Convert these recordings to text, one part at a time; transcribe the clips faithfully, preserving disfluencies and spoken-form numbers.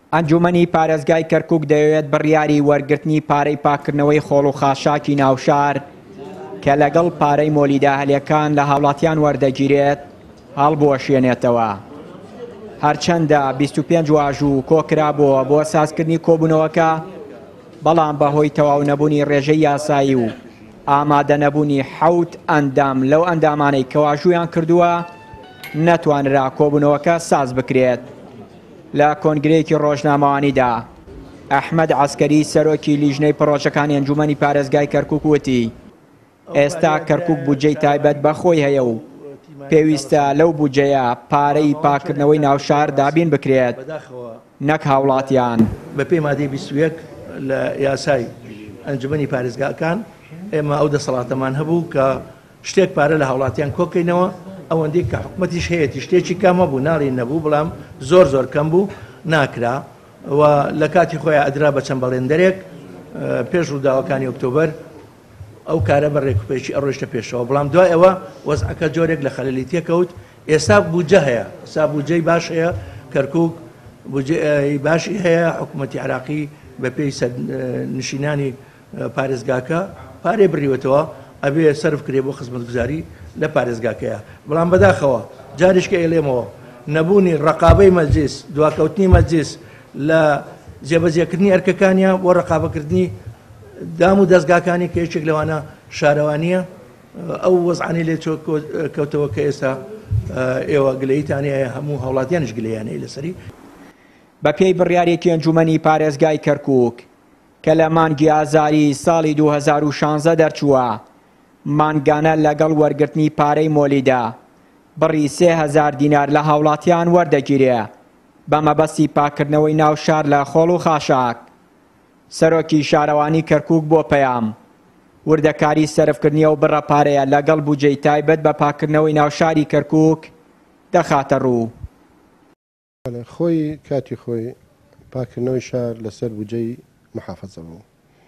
ئەنجومەنی پارێزگای کەرکووک دەوێت بڕیاری وەرگرتنی پارەی پاکردنەوەی خۆڵ و خاشاکی ناوشار کە لەگەڵ پارەی مۆلیداهەلیەکان لە هاوڵاتیان وەردەگیرێت هەڵبوەشێنێتەوە. هەرچەندە بیست و پێنج واژوو کۆکرابووە بۆ سازکردنی کۆبوونەوەکە، بەڵام بەهۆی تەواو نەبوونی ڕێژەی یاسایی و ئامادە نەبوونی حەوت ئەندام لەو ئەندامانەی کە واژوویان کردووە نەتوانرا کۆبوونەوەکە ساز بکرێت. لە کۆنگرەیەکی ڕۆژنامەوانیدا ئەحمەد عەسکەری سەرۆکی لیژنەی پڕۆژەکانی ئەنجومەنی پارێزگای کەرکووک وتی ئێستا کەرکووک بودجەی تایبەت بەخۆی هەیە و پێویستە لەو بودجەیە پارەی پاکردنەوەی ناوشار دابین بکرێت نەک هاوڵاتیان. بە پێی مادەی بیست و یەک لە یاسای ئەنجومەنی پارێزگاکان ئێمە ئەو دەسەڵاتەمان هەبوو کە شتێک پارە لە هاوڵاتیان کۆکەینەوە، ئەوەندەی کە حکوومەتیش هەیەی شتێکی کامە بوو ناڵی نەبوو، بەڵام زۆر زۆر کەم بوو ناکرا و لە کاتی خۆیان ئەدرا بە چەند بەڵێندەرێک پێش ڕووداوەکانی ئۆکتۆبەر ئەو کارە بە ڕێکوپێکی ئەڕۆیشتە پێشەوە، بەڵام دوای ئەوە وەزعەکە جۆرێک لە خەلەلی تێکەوت. ئێستا بودجە هەیە، ئێستا بودجەی باش هەیە، کەرکووک بودجەی باشی هەیە، حکوومەتی عێراقی بە پێی نشینانی پارێزگاکە پارێ بڕیوەتەوە ئەبێ سەرف کرێ بۆ خزمەتگوزاری لە پارێزگاکەیە. بەڵام بەداخەوە جاریشکە ئێڵێمەوە نەبوونی ڕقابەی مەجلیس، دواکەوتنی مەجلیس لە جێبەجێکردنی ئەرکەکانیان بۆ ڕقابەکردنی دام و دەستگاکانی کە یەکێک لەوانە شارەوانیە، ئەو وەزعانی لێ کەوتەوە کە ئێستا ئێوە گلەیتانی هەیە، هەموو هاوڵاتیانش گلەیانەیە لەسەری. بە پێی بڕیارێکی ئەنجومەنی پارێزگای کەرکووک کە لە مانگی ئازاری ساڵی دوو هەزار و شانزە دەرچووە، مانگانە لەگەڵ وەرگرتنی پارەی مۆلیدا بڕی سێ هەزار دینار لە هاوڵاتیان وەردەگیرێ بە مەبەستی پاکردنەوەی ناوشار لە خۆڵ و خاشاک. سەرۆکی شارەوانی کەرکووک بۆ پەیام وردەکاری سەرفکردنیە و بڕە پارەیە لەگەڵ بودجەی تایبەت بە پاکردنەوەی ناوشاری کەرکووک دەخاتە ڕوو. خۆی کاتی خۆی پاکردنەوەی شار لەسەر بودجەی محافەزە بوو،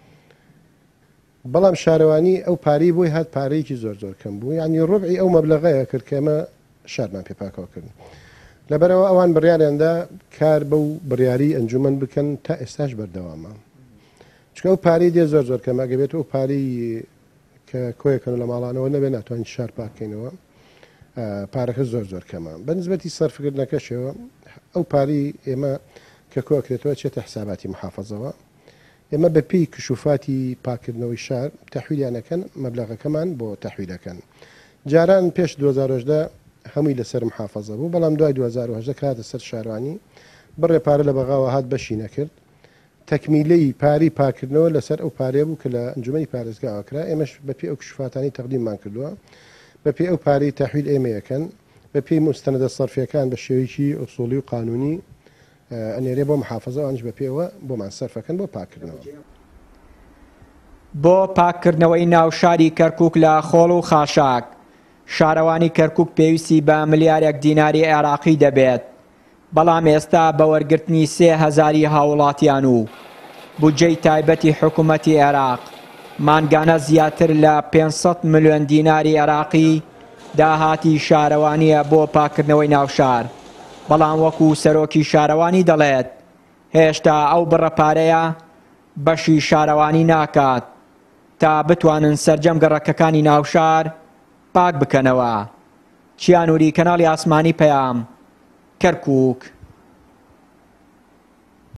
بەڵام شارەوانی ئەو پارەی بۆی هات پارەیەکی زۆر زۆر کەم بوو، یعنی ڕوبعی ئەو مەبلەغەیە کرد کە ئێمە شارمان پێ پاکەوەکردن. لەبەرەوە ئەوان بڕیاریاندا کار بەو بڕیاری ئەنجومەن بکەن تا ئێستاش بەردەوامە، چکە ئەو پارەی دێ زۆر زۆر کەمە گەبێت ئەو پارەی کە کۆیەکەن لە ماڵانەوە نەبێت ناتوانین شار پاکەینەوە، پارەکە زۆر زۆر کەمە. بەنسبەتی سەرفکردنەکەشەوە ئەو پارەی ئێمە کە کۆکرێتەوە چێتە حساباتی محافەزەوە، ئێمە بە پێی کشوفاتی پاکردنەوەی شار تەحویلیانەکەن، مەبلەغەکەمان بۆ تەحویلەکەن. جاران پێش دوو هەزار و هەژدە هەمووی لەسەر محافەزە بوو، بەڵام دوای دوو هەزار و هەژدە کاتە سەر شارەوانی بڕێ پارە لە بەغاوە هات بەشی نەکرد، تەکمیلەی پاری پاکردنەوە لەسەر ئەو پارەیە بوو کە لە ئەنجومەنی پارێزگاوەکرا. ئێمەش بە پێی ئەو کشوفاتانی تەقدیممان کردووە، بە پێی ئەو پارەی تەحویل ئێمەیەکەن، بە پێی مستەنەدە سەرفیەکان بە شێوەیەکی ئوسوڵی و قانونی ئەنێرێ بۆ محافەزە، ئەوانش بە پێوە بۆمان سەرفەکەن بۆ پاکردنەوە. بۆ پاکردنەوەی ناوشاری کەرکووک لە خۆڵ و خاشاک، شارەوانی کەرکووک پێویستی بە ملیارێک دیناری عێراقی دەبێت، بەڵام ئێستا بە وەرگرتنی سێ هەزاری هاوڵاتیان و بودجەی تایبەتی حکوومەتی عێراق مانگانە زیاتر لە پێنج سەد ملیۆن دیناری عێراقی داهاتی شارەوانیە بۆ پاکردنەوەی ناوشار. بەڵام وەکو سەرۆکی شارەوانی دەڵێت هێشتا ئەو بڕەپارەیە بەشی شارەوانی ناکات تا بتوانن سەرجەم گەڕەکەکانی ناوشار پاک بکەنەوە. چیانوری کەناڵی ئاسمانی پەیام، کەرکووک.